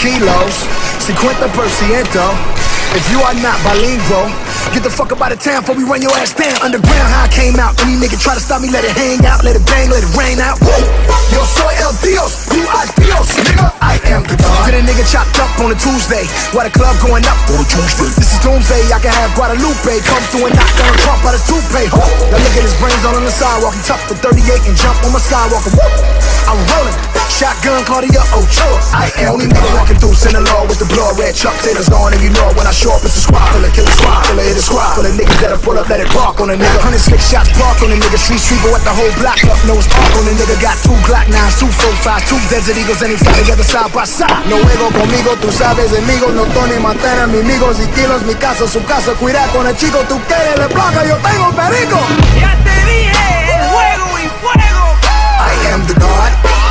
kilos, 50%. If you are not bilingual, get the fuck up out of town before we run your ass down. Underground, how I came out. Any nigga try to stop me, let it hang out, let it bang, let it rain out. Yo soy el Dios, you are Dios, nigga. I am the God. Get a nigga chopped up on a Tuesday, while the club going up on a Tuesday. This is doomsday, I can have Guadalupe come through and knock down Trump out his toupee. Now look at his brains all on the sidewalk. He tucked the 38 and jump on my skywalker. I'm rolling, shotgun Claudia Ochoa. I am only nigga walking through Sinaloa with the blood red Chuck Taylors on, and you know when I show up it's a squad full of killer squad full of hit a squad full of niggas that'll pull up, let it bark on a nigga. 106 shots park on a nigga, street sweeper with the whole block up, no it's park on a nigga. Got 2 Glock 9s, 2 45s, 2 Desert Eagles, and they fly together side by side. No juego conmigo, tú sabes enemigo, no Tony Montana, mi amigos y kilos, mi casa, su casa, cuida con el chico, tú quieres le placa, yo tengo perico. Ya te dije, el juego y fuego. I am the God.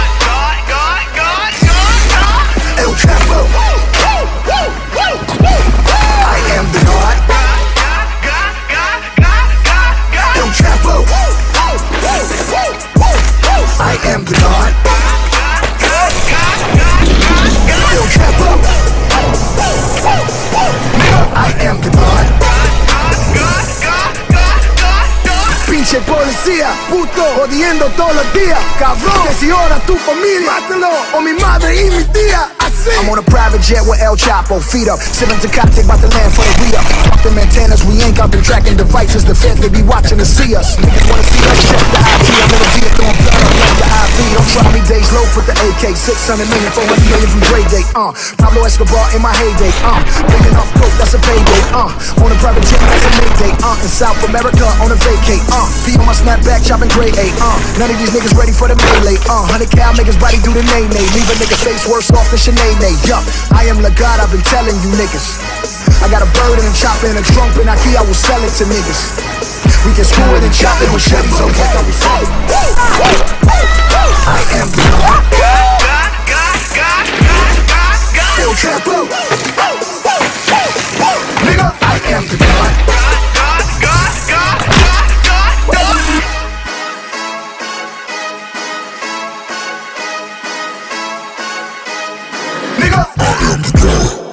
El Chapo. I am the God. El Chapo. I am the God. El Chapo. I am the God. Pinche policía, puto, jodiendo todos los días. Cabrón, que si ora tu familia, mátalo, o mi madre y mi tía. I'm on a private jet with El Chapo, feet up, sipping Tecate, bout to land for the re-up. Fuck them antennas, we ain't got them tracking devices. The feds, they be watching to see us. Niggas wanna see us, check the IP. I'm in a Viet throwing blood up like the IV. Don't try me, days low for the AK. 600 million, 400 million from Dre Day. Pablo Escobar in my heyday. Bringing off coke, that's a payday. On a private jet, that's a mayday. In South America, on a vacate. P on my snapback, chopping grade A. None of these niggas ready for the melee. 100 cal, make his body do the nay-nay. Leave a nigga face worse off than Sinead. Yup, I am the God, I've been telling you niggas. I got a bird and a chopper and a trunk and I will sell it to niggas. We can screw it and chop it with Chevys, okay, I will sell it. I am the God. El Chapo. Nigga, I am the God. I am the God.